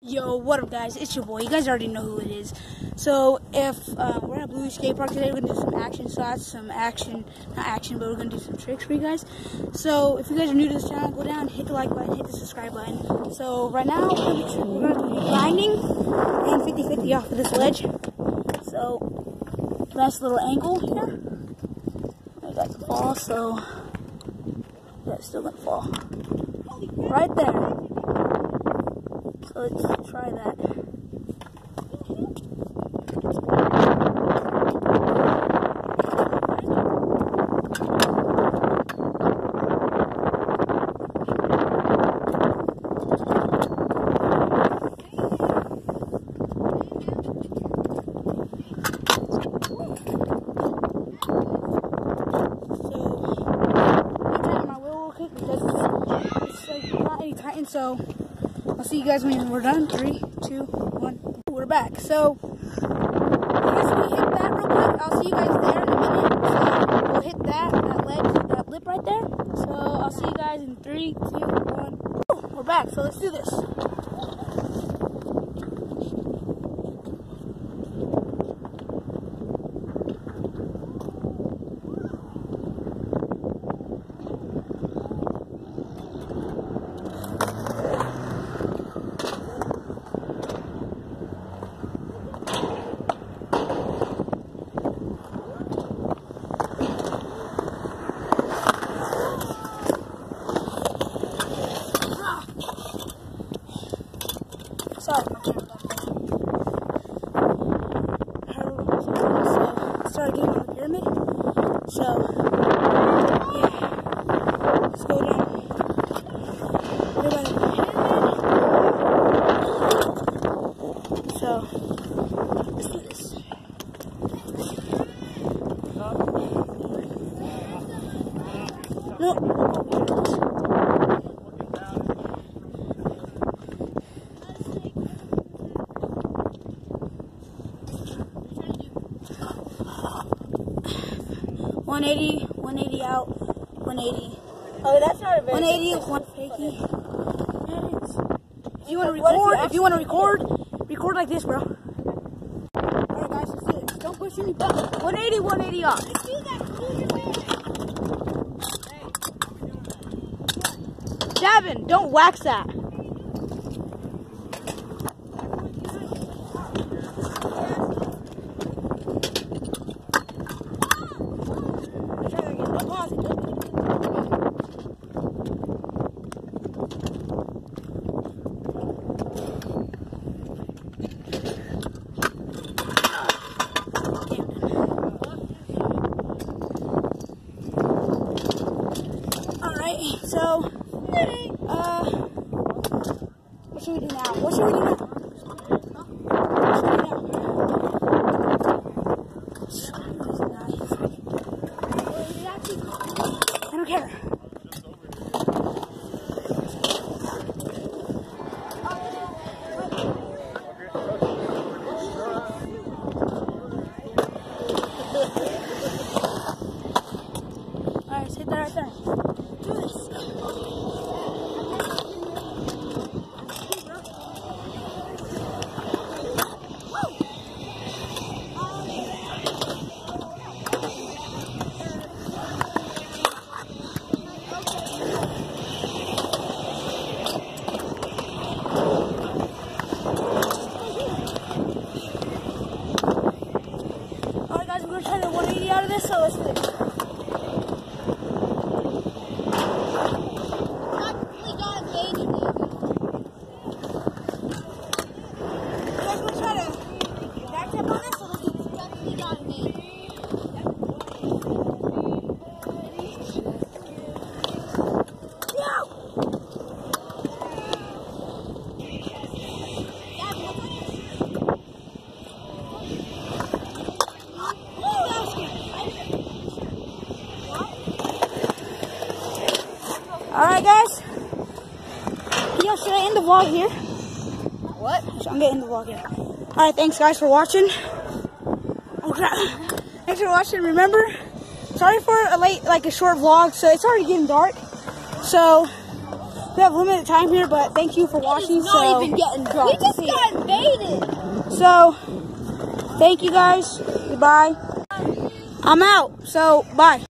Yo, what up guys, it's your boy. You guys already know who it is. So if we're at Blue Skate Park today, we're gonna do some action shots, not action, but we're gonna do some tricks for you guys. So if you guys are new to this channel, go down, hit the like button, hit the subscribe button. So right now we're gonna be grinding and 50-50 off of this ledge. So nice little angle here. I got the fall, so that's still gonna fall right there. So let's try that. So I'll see you guys when we're done. 3, 2, 1. We're back. So I guess we hit that real quick. I'll see you guys there in a minute. So we'll hit that ledge, that lip right there. So I'll see you guys in 3, 2, 1. We're back. So let's do this. Sorry, my camera got there. So, started getting on the pyramid. So, yeah. Let's go down. Everybody in the pyramid. So, let's do this. No. 180 out, 180. Oh, that's not a very 180, 150. If you want to record like this, bro. Alright guys, let's do it. Don't push any buttons. 180 off. Davin, don't wax that. So, what should we do now? What should we do now? I don't care. Alright, hit that right there. Do this. Alright guys, we're going to try to 180 out of this, so let's do it. Alright guys, should I end the vlog here? What? I'm gonna end the vlog here. Alright, thanks guys for watching. Oh crap. Thanks for watching. Remember, sorry for a short vlog, so it's already getting dark. So We have limited time here, but thank you for watching. Not even getting drunk. We just got invaded. So, thank you guys. Goodbye. I'm out. So, bye.